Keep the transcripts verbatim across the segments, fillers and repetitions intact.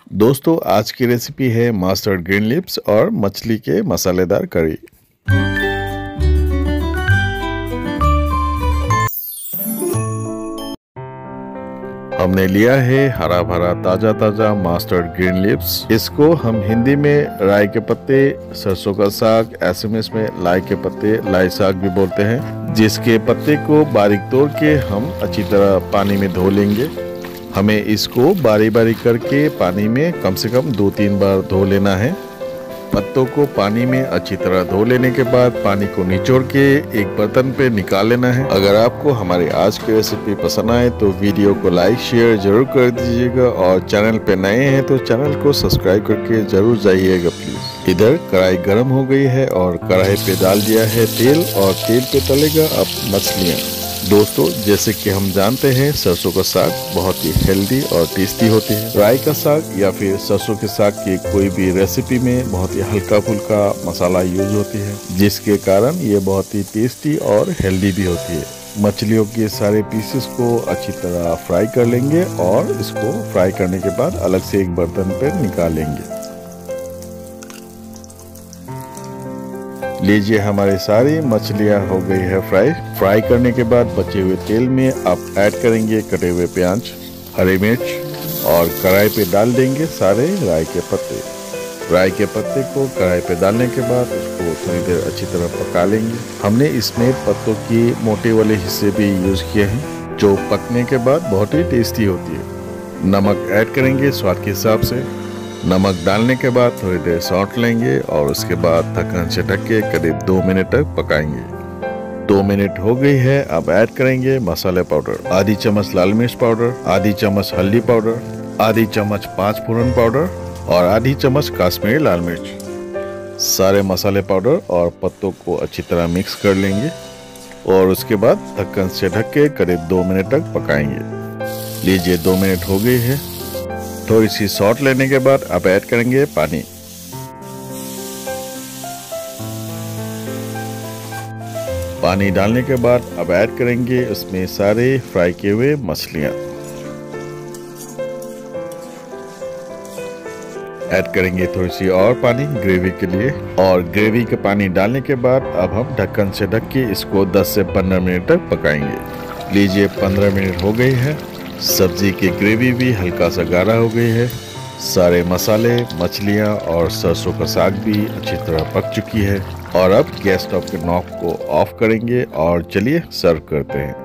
दोस्तों आज की रेसिपी है मस्टर्ड ग्रीन लिप्स और मछली के मसालेदार करी। हमने लिया है हरा भरा ताजा ताजा मस्टर्ड ग्रीन लिप्स। इसको हम हिंदी में राई के पत्ते, सरसों का साग, एसएमएस में लाई के पत्ते, लाई साग भी बोलते हैं। जिसके पत्ते को बारीक तोड़ के हम अच्छी तरह पानी में धो लेंगे। हमें इसको बारी बारी करके पानी में कम से कम दो तीन बार धो लेना है। पत्तों को पानी में अच्छी तरह धो लेने के बाद पानी को निचोड़ के एक बर्तन पे निकाल लेना है। अगर आपको हमारी आज की रेसिपी पसंद आए तो वीडियो को लाइक शेयर जरूर कर दीजिएगा और चैनल पे नए हैं तो चैनल को सब्सक्राइब करके जरूर जाइएगा प्लीज। इधर कढ़ाई गर्म हो गई है और कढ़ाई पे डाल दिया है तेल और तेल पे तलेगा अब मछलियाँ। दोस्तों जैसे कि हम जानते हैं सरसों का साग बहुत ही हेल्दी और टेस्टी होती है। राई का साग या फिर सरसों के साग की कोई भी रेसिपी में बहुत ही हल्का फुल्का मसाला यूज होती है, जिसके कारण ये बहुत ही टेस्टी और हेल्दी भी होती है। मछलियों के सारे पीसेस को अच्छी तरह फ्राई कर लेंगे और इसको फ्राई करने के बाद अलग से एक बर्तन पर निकालेंगे। लीजिए हमारी सारी मछलियाँ हो गई है फ्राई। फ्राई करने के बाद बचे हुए तेल में आप ऐड करेंगे कटे हुए प्याज, हरी मिर्च और कढ़ाई पे डाल देंगे सारे राई के पत्ते। राई के पत्ते को कढ़ाई पे डालने के बाद उसको थोड़ी देर अच्छी तरह पका लेंगे। हमने इसमें पत्तों की मोटे वाले हिस्से भी यूज किए हैं जो पकने के बाद बहुत ही टेस्टी होती है। नमक ऐड करेंगे स्वाद के हिसाब से। नमक डालने के बाद थोड़ी देर सौंट लेंगे और उसके बाद ढक्कन से ढक के करीब दो मिनट तक पकाएंगे। दो मिनट हो गई है। अब ऐड करेंगे मसाले पाउडर। आधी चम्मच लाल मिर्च पाउडर, आधी चम्मच हल्दी पाउडर, आधी चम्मच पाँच फोरन पाउडर और आधी चम्मच कश्मीरी लाल मिर्च। सारे मसाले पाउडर और पत्तों को अच्छी तरह मिक्स कर लेंगे और उसके बाद ढक्कन से ढक के करीब दो मिनट तक पकाएंगे। लीजिए दो मिनट हो गई है। थोड़ी सी सॉल्ट लेने के बाद अब ऐड करेंगे पानी। पानी डालने के बाद अब ऐड करेंगे उसमें सारे फ्राई किए हुए मछलियां। ऐड करेंगे थोड़ी सी और पानी ग्रेवी के लिए और ग्रेवी का पानी डालने के बाद अब हम ढक्कन से ढक के इसको दस से पंद्रह मिनट तक पकाएंगे। लीजिए पंद्रह मिनट हो गई है। सब्जी की ग्रेवी भी हल्का सा गाढ़ा हो गई है। सारे मसाले, मछलियाँ और सरसों का साग भी अच्छी तरह पक चुकी है और अब गैस स्टोव के नॉब को ऑफ करेंगे और चलिए सर्व करते हैं।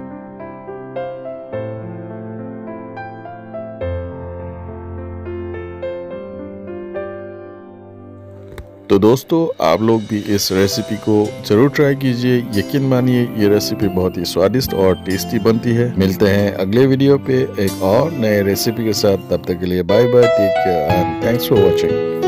तो दोस्तों आप लोग भी इस रेसिपी को जरूर ट्राई कीजिए। यकीन मानिए ये रेसिपी बहुत ही स्वादिष्ट और टेस्टी बनती है। मिलते हैं अगले वीडियो पे एक और नए रेसिपी के साथ। तब तक के लिए bye bye, take care and thanks for watching.